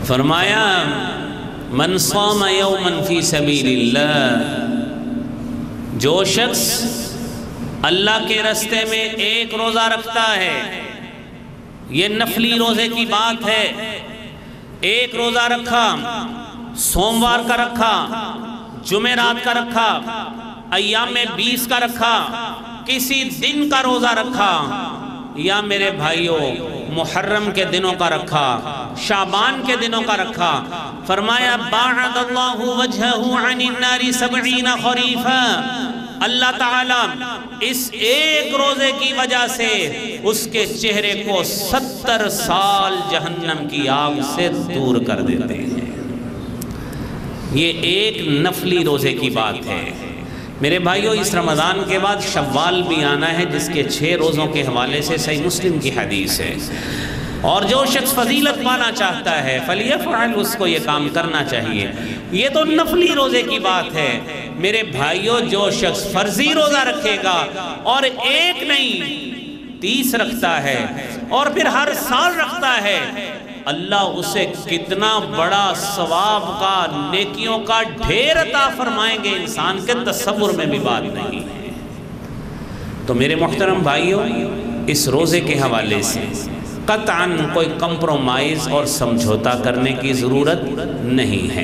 فرمایا من صام یوما فی سبیل اللہ، جو شخص اللہ کے راستے میں ایک روزہ رکھتا ہے، یہ نفلی روزے کی بات ہے، ایک روزہ رکھا، سوموار کا رکھا، جمعرات کا رکھا، ایام 20 کا رکھا، کسی دن کا روزہ رکھا، یا میرے بھائیوں محرم کے دنوں کا رکھا، شعبان کے دنوں کا رکھا، فرمایا باعد اللہ وجہہ عن النار 70 خریفا، اللہ تعالیٰ اس ایک روزے کی وجہ سے اس کے چہرے کو 70 سال جہنم کی آگ سے دور کر دیتے ہیں۔ یہ ایک نفلی روزے کی بات ہے۔ میرے بھائیوں اس رمضان کے بعد شوال بھی آنا ہے، جس کے 6 روزوں کے حوالے سے صحیح مسلم کی حدیث ہے، اور جو شخص فضیلت پانا چاہتا ہے فلیفعل، اس کو یہ کام کرنا چاہیے۔ یہ تو نفلی روزے کی بات ہے۔ میرے بھائیوں جو شخص فرضی روزہ رکھے گا اور ایک نہیں 30 رکھتا ہے اور پھر ہر سال رکھتا ہے، اللہ اسے کتنا بڑا ثواب کا، نیکیوں کا ڈھیر عطا فرمائیں گے، انسان کے تصور میں بھی بات نہیں ہے۔ تو میرے محترم بھائیوں، اس روزے کے حوالے سے قطعاً کوئی کمپرومائز اور سمجھوتا کرنے کی ضرورت نہیں ہے۔